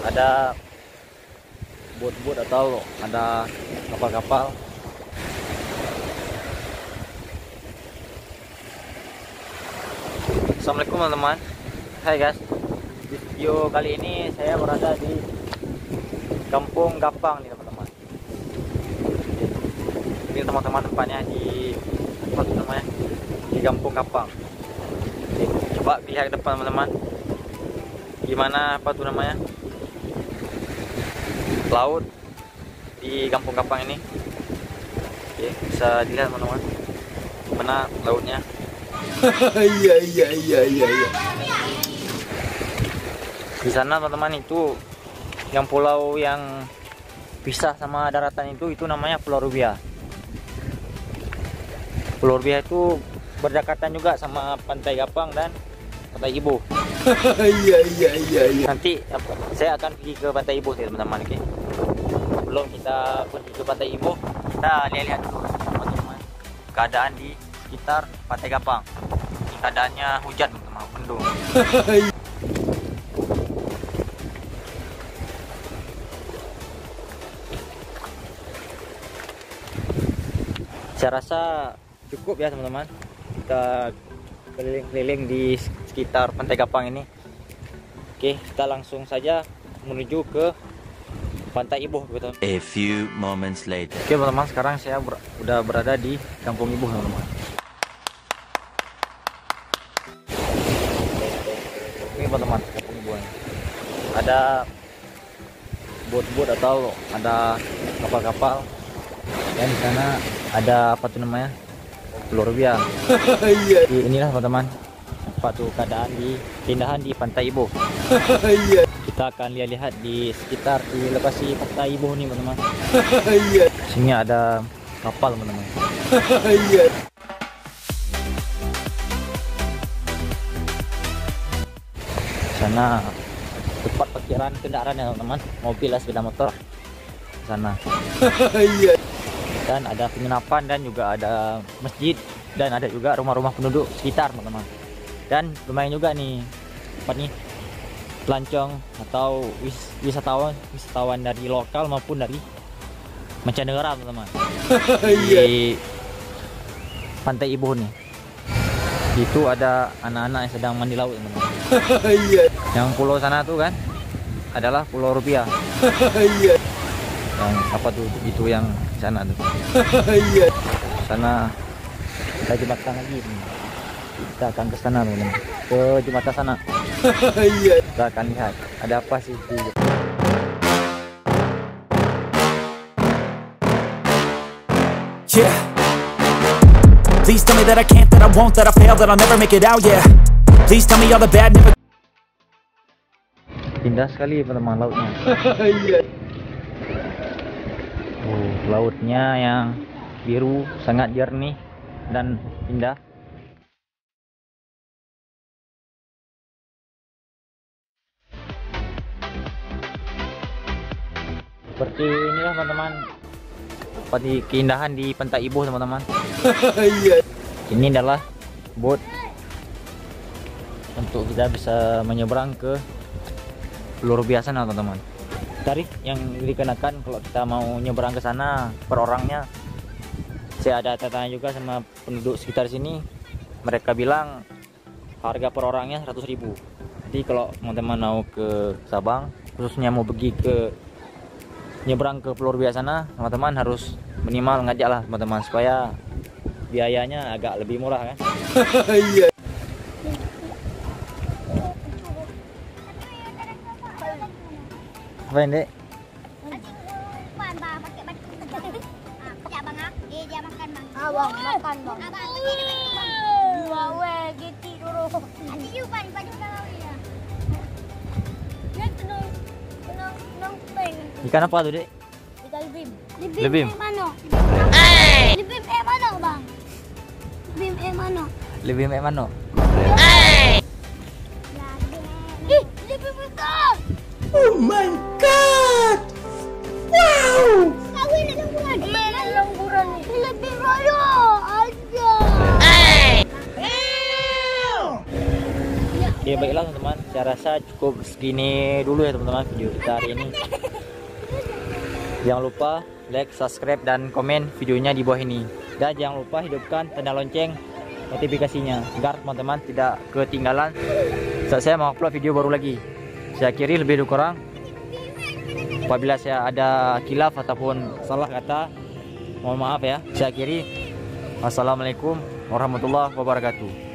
ada bot-bot atau ada kapal-kapal. Assalamualaikum teman-teman. Hai guys, di video kali ini saya berada di Kampung Gapang nih teman-teman. Ini teman-teman tempatnya di namanya di Kampung Gapang. Coba lihat ke depan teman-teman. Gimana namanya? Laut di Kampung Gapang ini. Oke, bisa dilihat teman-teman. Gimana lautnya? Iya. Di sana teman-teman itu yang pulau yang pisah sama daratan itu namanya Pulau Rubiah. Pulau Rubiah itu berdekatan juga sama Pantai Gapang dan Pantai Ibu. Iya. Nanti saya akan pergi ke Pantai Ibu teman-teman, oke. Sebelum kita pergi ke Pantai Ibu, kita lihat dulu teman-teman keadaan di sekitar Pantai Gapang. Ini keadaannya hujan teman-teman, mendung. Saya rasa cukup ya teman-teman, kita keliling-keliling di sekitar Pantai Gapang ini. Oke, kita langsung saja menuju ke Pantai Ibu gitu. A few moments later. Oke teman-teman, sekarang saya udah berada di Kampung Ibu teman-teman. Ini teman-teman, Kampung Ibu ini. Ada bot-bot atau ada kapal-kapal. Dan di sana ada namanya? Pulau Rubiah. Inilah teman-teman keadaan di keindahan di Pantai Ibu. Kita akan lihat di sekitar di lokasi Pantai Ibu nih teman-teman. Sini ada kapal teman-teman. Sana tempat parkiran kendaraan ya teman-teman, mobil dan sepeda motor sana. Dan ada penginapan dan juga ada masjid dan ada juga rumah-rumah penduduk sekitar teman-teman. Dan lumayan juga nih tempat nih pelancong atau wisatawan dari lokal maupun dari mancanegara teman-teman. Di Pantai Ibu nih itu ada anak-anak yang sedang mandi laut teman-teman. Yang pulau sana tuh kan adalah Pulau Rubiah. Yang apa tuh itu yang sana tuh. Sana ada jembatan lagi. Kita akan ke sana teman-teman, ke jembatan sana. Kita akan lihat ada apa sih di... Yeah. Please tell me that I can't, that I won't, that I fail, that I'll never make it out. Yeah. Please tell me all the bad never. Indah sekali teman-teman lautnya. Lautnya yang biru sangat jernih dan indah. Seperti inilah teman-teman di keindahan di Pantai Ibu teman-teman. Ini adalah bot untuk kita bisa menyeberang ke Pulau Rubiah sana teman-teman. Tarif yang dikenakan kalau kita mau nyeberang ke sana per orangnya, saya ada tanya juga sama penduduk sekitar sini, mereka bilang harga per orangnya 100.000. Jadi kalau teman-teman mau ke Sabang, khususnya mau pergi ke nyebrang ke Pulau Rubiah sana, teman-teman harus minimal ngajak lah teman-teman supaya biayanya agak lebih murah kan. Apa ini? Abang makan bang. Dua gitu dulu. Ikan apa tuh, Dek? Ikan lebim. Lebim. Mana? Lebim mana bang? Lebim mana? Lebim mana? Lebim besar. Oh my god! Wow! Kawin na lemburan. Meron lemburan ni. Lebim mana? Aja. Oke baiklah teman-teman, saya rasa cukup segini dulu ya teman-teman video kita hari ini. Jangan lupa like, subscribe, dan komen videonya di bawah ini. Dan jangan lupa hidupkan tanda lonceng notifikasinya agar teman-teman tidak ketinggalan saat saya mengupload video baru lagi. Saya akhiri, lebih kurang apabila saya ada khilaf ataupun salah kata, mohon maaf ya. Saya akhiri. Wassalamualaikum warahmatullahi wabarakatuh.